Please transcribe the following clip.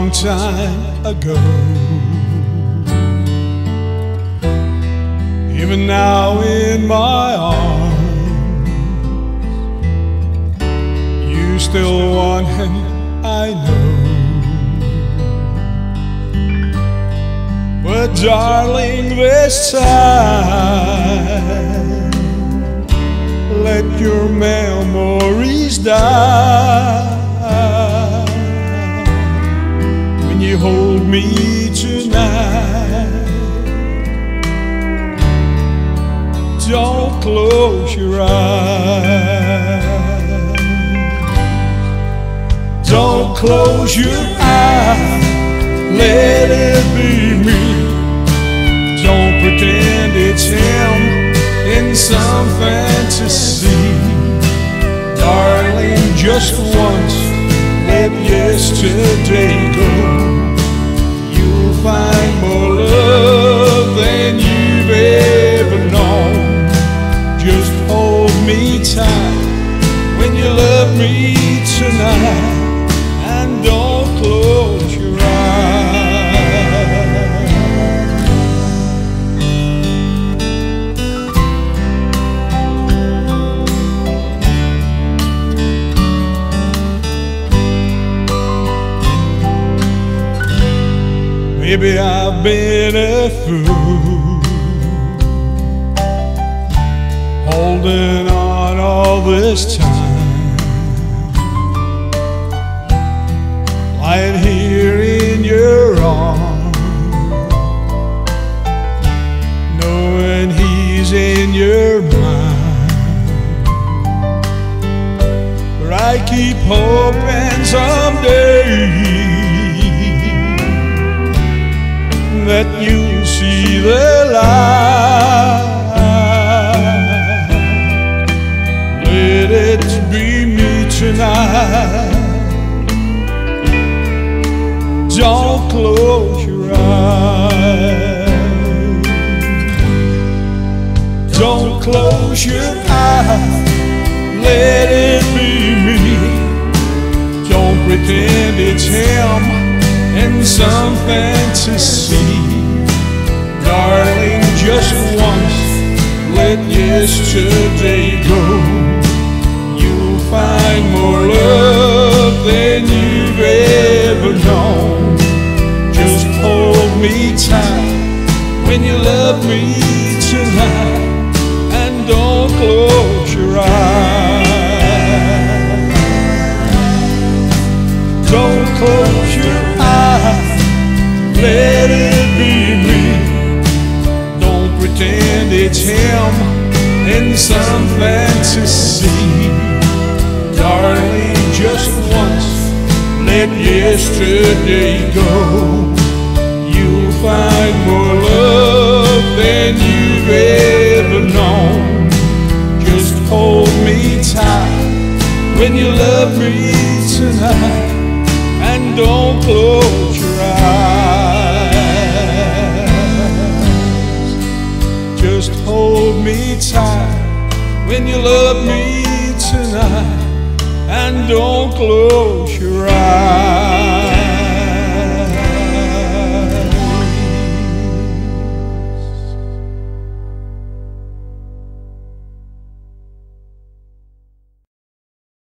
long time ago. Even now in my arms, you still want him, I know. But darling, this time, let your memories die. When you hold me tonight, don't close your eyes. Don't close your eyes, let it be me. Don't pretend it's him in some fantasy. Darling, just once, let yesterday go. You'll find more love than you've ever known. Just hold me tight when you love me tonight, and don't close your eyes. Maybe I've been a fool, holding on all this time, lying here in your arms, knowing he's in your mind. But I keep hoping someday that you'll see the light. Let it be me tonight. Don't close your eyes. Don't close your eyes, let it be me. Don't pretend it's him in some fantasy. Darling, just once, let yesterday go. You'll find more love than you've ever known. Just hold me tight when you love me tonight, and don't close your eyes. Don't close your eyes, let it be me. Don't pretend it's him in some fantasy. Darling, just once, let yesterday go. You'll find more love than you've ever known. Just hold me tight when you love me tonight, and don't close your eyes. Just hold me tight when you love me tonight, and don't close your eyes.